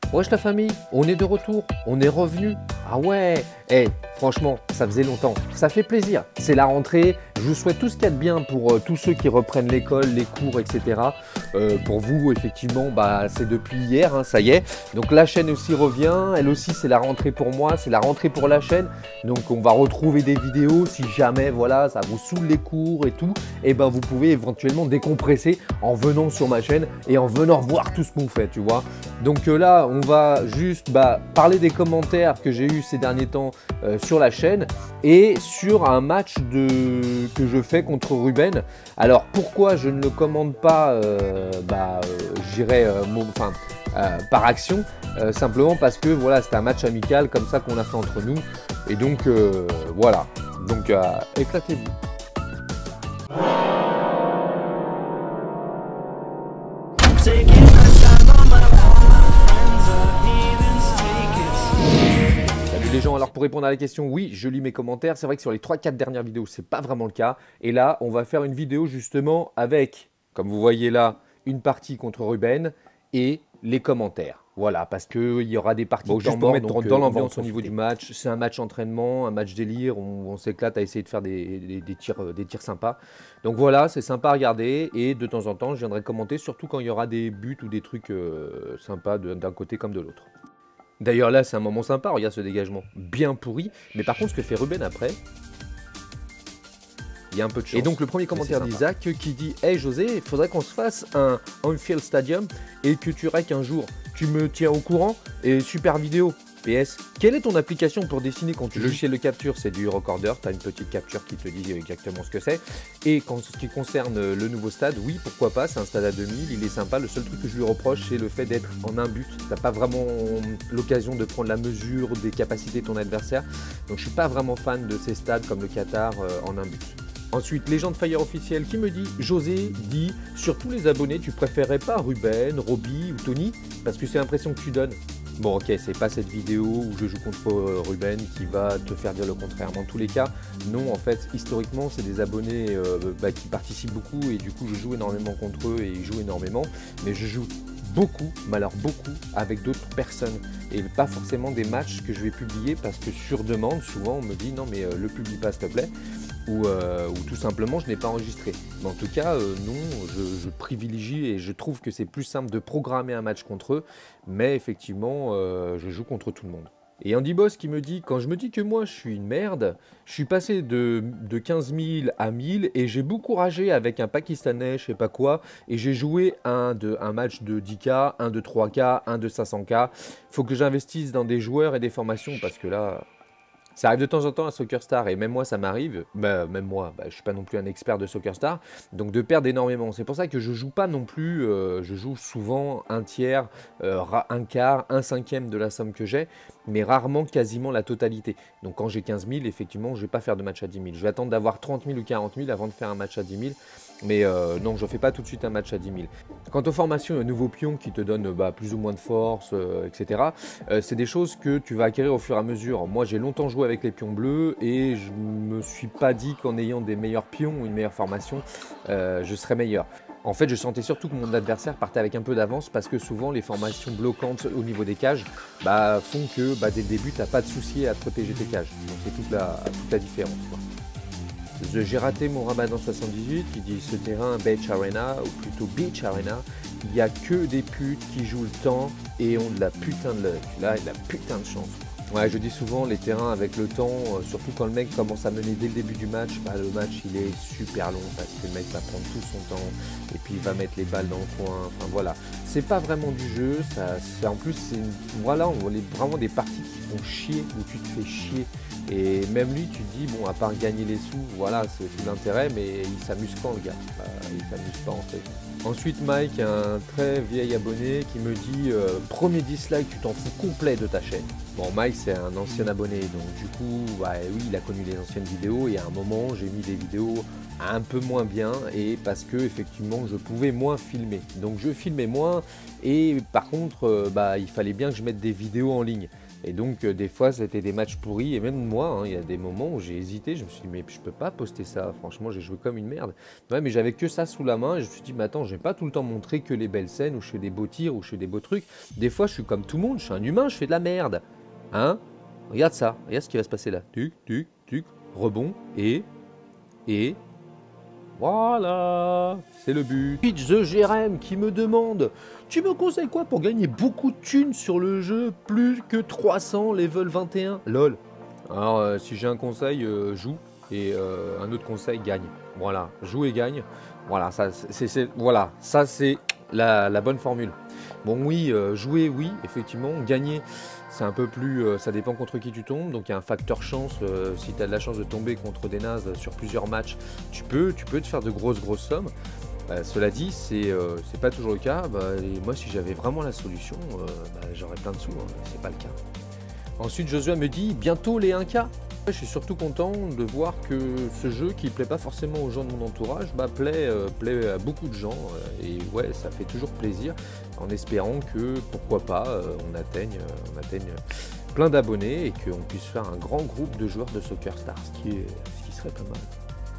Wesh la famille, on est de retour, on est revenu. Ah ouais, franchement, ça faisait longtemps, ça fait plaisir. C'est la rentrée, je vous souhaite tout ce qu'il y a de bien pour tous ceux qui reprennent l'école, les cours, etc. Pour vous, effectivement, c'est depuis hier, hein, ça y est. Donc la chaîne aussi revient, elle aussi c'est la rentrée pour moi, c'est la rentrée pour la chaîne. Donc on va retrouver des vidéos, si jamais voilà, ça vous saoule les cours et tout, et ben vous pouvez éventuellement décompresser en venant sur ma chaîne et en venant voir tout ce qu'on fait, tu vois. Donc là, on va juste parler des commentaires que j'ai eu ces derniers temps sur la chaîne et sur un match que je fais contre Ruben. Alors pourquoi je ne le commande pas, par action, simplement parce que voilà, c'était un match amical comme ça qu'on a fait entre nous. Et donc voilà, donc éclatez-vous. Les gens, alors pour répondre à la question, oui, je lis mes commentaires. C'est vrai que sur les 3-4 dernières vidéos, c'est pas vraiment le cas. Et là, on va faire une vidéo justement avec, comme vous voyez là, une partie contre Ruben et les commentaires. Voilà, parce qu'il y aura des parties juste pour mettre dans l'ambiance au niveau du match. C'est un match entraînement, un match délire. On s'éclate à essayer de faire des tirs sympas. Donc voilà, c'est sympa à regarder. Et de temps en temps, je viendrai commenter, surtout quand il y aura des buts ou des trucs sympas d'un côté comme de l'autre. D'ailleurs là c'est un moment sympa, regarde ce dégagement, bien pourri, mais par contre ce que fait Ruben après, il y a un peu de chance. Et donc le premier commentaire d'Isaac qui dit « Hey José, il faudrait qu'on se fasse un Anfield Stadium et que tu rèques un jour, tu me tiens au courant et super vidéo. PS, quelle est ton application pour dessiner quand tu logiciel de capture? C'est du recorder, tu as une petite capture qui te dit exactement ce que c'est. Et en ce qui concerne le nouveau stade, oui, pourquoi pas, c'est un stade à 2000, il est sympa. Le seul truc que je lui reproche, c'est le fait d'être en un but. Tu n'as pas vraiment l'occasion de prendre la mesure des capacités de ton adversaire. Donc je suis pas vraiment fan de ces stades comme le Qatar en un but. Ensuite, Légende Fire officiel qui me dit « José dit, sur tous les abonnés, tu préférerais pas Ruben, Roby ou Tony parce que c'est l'impression que tu donnes ». Bon ok, c'est pas cette vidéo où je joue contre Ruben qui va te faire dire le contraire. Dans tous les cas, non, en fait, historiquement, c'est des abonnés qui participent beaucoup et du coup, je joue énormément contre eux et ils jouent énormément. Mais je joue beaucoup, mais alors beaucoup, avec d'autres personnes et pas forcément des matchs que je vais publier parce que sur demande, souvent, on me dit non mais le publie pas s'il te plaît. Ou tout simplement je n'ai pas enregistré. Mais en tout cas, non, je privilégie et je trouve que c'est plus simple de programmer un match contre eux, mais effectivement, je joue contre tout le monde. Et Andy Boss qui me dit, quand je me dis que moi je suis une merde, je suis passé de 15 000 à 1000 et j'ai beaucoup ragé avec un Pakistanais, je sais pas quoi, et j'ai joué un match de 10K, un de 3K, un de 500K. Faut que j'investisse dans des joueurs et des formations parce que là... Ça arrive de temps en temps à SoccerStar et même moi ça m'arrive, même moi, je suis pas non plus un expert de SoccerStar, donc de perdre énormément. C'est pour ça que je joue pas non plus, je joue souvent un tiers, un quart, un cinquième de la somme que j'ai, mais rarement quasiment la totalité. Donc quand j'ai 15 000, effectivement, je vais pas faire de match à 10 000. Je vais attendre d'avoir 30 000 ou 40 000 avant de faire un match à 10 000. Mais non, je ne fais pas tout de suite un match à 10 000. Quant aux formations, un nouveau pion qui te donne plus ou moins de force, etc., c'est des choses que tu vas acquérir au fur et à mesure. Moi, j'ai longtemps joué avec les pions bleus et je ne me suis pas dit qu'en ayant des meilleurs pions ou une meilleure formation, je serais meilleur. En fait, je sentais surtout que mon adversaire partait avec un peu d'avance parce que souvent, les formations bloquantes au niveau des cages font que dès le début, tu n'as pas de souci à te protéger tes cages. Donc, c'est toute la différence, quoi. J'ai raté mon Ramadan 78 qui dit ce terrain Beach Arena ou plutôt Beach Arena, il n'y a que des putes qui jouent le temps et ont de la putain de luck. Là, il a de la putain de chance. Ouais, je dis souvent les terrains avec le temps, surtout quand le mec commence à mener dès le début du match, le match il est super long parce que le mec va prendre tout son temps et puis il va mettre les balles dans le coin. Enfin voilà, c'est pas vraiment du jeu, en plus voilà, on voit vraiment des parties qui font chier où tu te fais chier. Et même lui, tu te dis, bon, à part gagner les sous, voilà, c'est tout l'intérêt, mais il s'amuse quand le gars, il s'amuse pas en fait. Ensuite, Mike, un très vieil abonné qui me dit, premier dislike, tu t'en fous complet de ta chaîne. Bon, Mike, c'est un ancien abonné, donc du coup, oui, il a connu les anciennes vidéos, et à un moment, j'ai mis des vidéos un peu moins bien et parce que effectivement je pouvais moins filmer. Donc je filmais moins et par contre il fallait bien que je mette des vidéos en ligne. Et donc des fois c'était des matchs pourris et même moi, hein, il y a des moments où j'ai hésité, je me suis dit mais je peux pas poster ça, franchement j'ai joué comme une merde. Ouais mais j'avais que ça sous la main et je me suis dit mais attends, je vais pas tout le temps montrer que les belles scènes où je fais des beaux tirs, où je fais des beaux trucs. Des fois je suis comme tout le monde, je suis un humain, je fais de la merde. Hein? Regarde ça, regarde ce qui va se passer là. Tuc, tuc, tuc, rebond et voilà, c'est le but. Pitch The Jérém qui me demande: tu me conseilles quoi pour gagner beaucoup de thunes sur le jeu, plus que 300 level 21? Lol. Alors si j'ai un conseil, joue, et un autre conseil, gagne. Voilà, joue et gagne. Voilà, ça c'est la bonne formule. Bon oui, jouer oui, effectivement, gagner c'est un peu plus, ça dépend contre qui tu tombes, donc il y a un facteur chance, si tu as de la chance de tomber contre des nazes sur plusieurs matchs, tu peux te faire de grosses sommes. Cela dit, c'est pas toujours le cas, et moi si j'avais vraiment la solution, j'aurais plein de sous, hein, c'est pas le cas. Ensuite Joshua me dit, bientôt les 1K. Je suis surtout content de voir que ce jeu qui plaît pas forcément aux gens de mon entourage plaît à beaucoup de gens et ouais ça fait toujours plaisir en espérant que pourquoi pas on atteigne plein d'abonnés et qu'on puisse faire un grand groupe de joueurs de Soccer Stars, ce qui serait pas mal.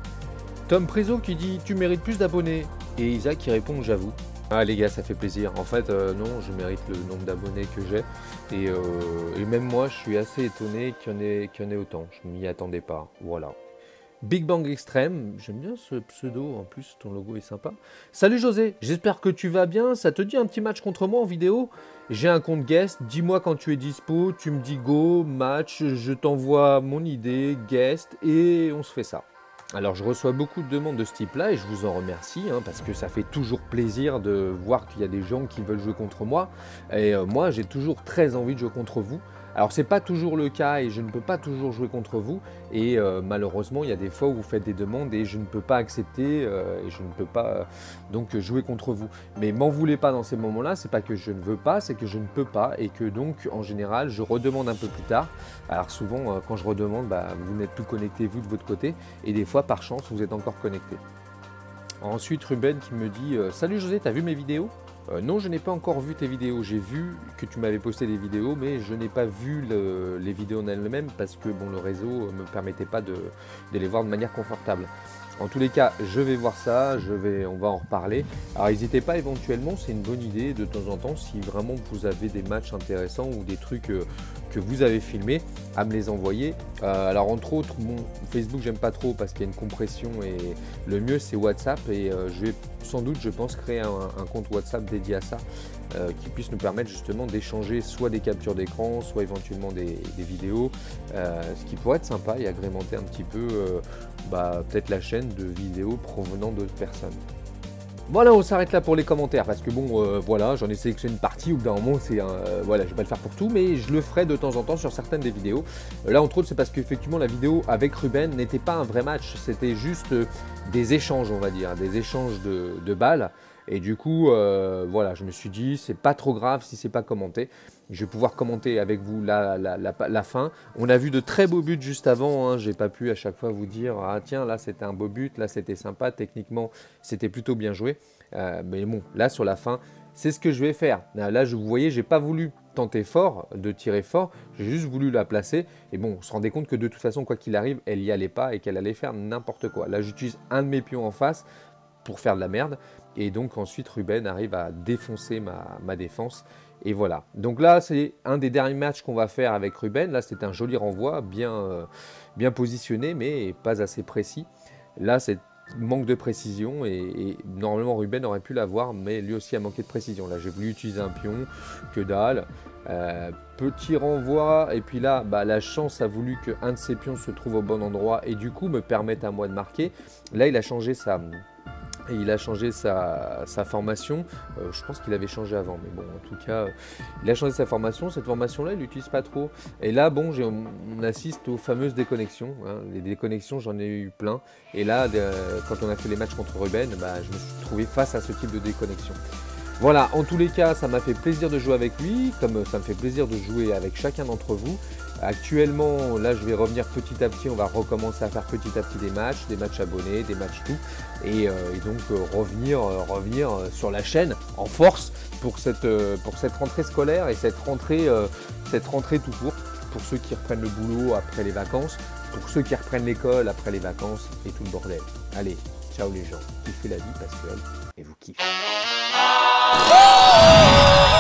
Tom Priso qui dit tu mérites plus d'abonnés et Isaac qui répond j'avoue. Ah les gars ça fait plaisir, en fait non je mérite le nombre d'abonnés que j'ai et même moi je suis assez étonné qu'il y en ait autant, je m'y attendais pas, voilà. Big Bang Extreme, j'aime bien ce pseudo, en plus ton logo est sympa. Salut José, j'espère que tu vas bien, ça te dit un petit match contre moi en vidéo? J'ai un compte guest, dis-moi quand tu es dispo, tu me dis go, match, je t'envoie mon idée, guest et on se fait ça. Alors je reçois beaucoup de demandes de ce type-là et je vous en remercie hein, parce que ça fait toujours plaisir de voir qu'il y a des gens qui veulent jouer contre moi et moi j'ai toujours très envie de jouer contre vous. Alors c'est pas toujours le cas et je ne peux pas toujours jouer contre vous et malheureusement il y a des fois où vous faites des demandes et je ne peux pas accepter et je ne peux pas donc jouer contre vous. Mais m'en voulez pas dans ces moments-là, c'est pas que je ne veux pas, c'est que je ne peux pas et que donc en général je redemande un peu plus tard. Alors souvent quand je redemande, vous n'êtes plus connecté vous de votre côté et des fois par chance vous êtes encore connecté. Ensuite Ruben qui me dit salut José, t'as vu mes vidéos? Non, je n'ai pas encore vu tes vidéos. J'ai vu que tu m'avais posté des vidéos, mais je n'ai pas vu les vidéos en elles-mêmes parce que bon, le réseau ne me permettait pas de les voir de manière confortable. En tous les cas, je vais voir ça, on va en reparler. Alors n'hésitez pas éventuellement, c'est une bonne idée de temps en temps, si vraiment vous avez des matchs intéressants ou des trucs que vous avez filmés, à me les envoyer. Alors entre autres, mon Facebook j'aime pas trop parce qu'il y a une compression et le mieux c'est WhatsApp et je vais sans doute, je pense, créer un compte WhatsApp dédié à ça qui puisse nous permettre justement d'échanger soit des captures d'écran, soit éventuellement des vidéos, ce qui pourrait être sympa et agrémenter un petit peu peut-être la chaîne de vidéos provenant d'autres personnes. Voilà, on s'arrête là pour les commentaires parce que bon, voilà, j'en ai sélectionné une partie où d'un moment, voilà, je vais pas le faire pour tout, mais je le ferai de temps en temps sur certaines des vidéos. Là, entre autres, c'est parce qu'effectivement, la vidéo avec Ruben n'était pas un vrai match, c'était juste des échanges, on va dire, des échanges de balles. Et du coup, voilà, je me suis dit, c'est pas trop grave si c'est pas commenté. Je vais pouvoir commenter avec vous la fin. On a vu de très beaux buts juste avant. Hein. J'ai pas pu à chaque fois vous dire, ah tiens, là c'était un beau but, là c'était sympa. Techniquement, c'était plutôt bien joué. Mais bon, là sur la fin, c'est ce que je vais faire. Là, vous voyez, j'ai pas voulu tenter fort, de tirer fort. J'ai juste voulu la placer. Et bon, on se rendait compte que de toute façon, quoi qu'il arrive, elle y allait pas et qu'elle allait faire n'importe quoi. Là, j'utilise un de mes pions en face pour faire de la merde. Et donc ensuite, Ruben arrive à défoncer ma défense. Et voilà. Donc là, c'est un des derniers matchs qu'on va faire avec Ruben. Là, c'est un joli renvoi, bien positionné, mais pas assez précis. Là, c'est manque de précision et normalement Ruben aurait pu l'avoir, mais lui aussi a manqué de précision. Là, j'ai voulu utiliser un pion, que dalle. Petit renvoi, et puis là, la chance a voulu qu'un de ses pions se trouve au bon endroit et du coup me permette à moi de marquer. Là, il a changé sa formation. Je pense qu'il avait changé avant, mais bon, en tout cas, il a changé sa formation. Cette formation-là, il l'utilise pas trop. Et là, bon, on assiste aux fameuses déconnexions. Hein. Les déconnexions, j'en ai eu plein. Et là, quand on a fait les matchs contre Ruben, je me suis trouvé face à ce type de déconnexion. Voilà, en tous les cas, ça m'a fait plaisir de jouer avec lui, comme ça me fait plaisir de jouer avec chacun d'entre vous. Actuellement, là, je vais revenir petit à petit, on va recommencer à faire petit à petit des matchs abonnés, des matchs tout, et donc revenir sur la chaîne en force pour cette rentrée scolaire et cette rentrée tout court, pour ceux qui reprennent le boulot après les vacances, pour ceux qui reprennent l'école après les vacances et tout le bordel. Allez, ciao les gens, kiffez la vie parce qu'elle, et vous kiffez.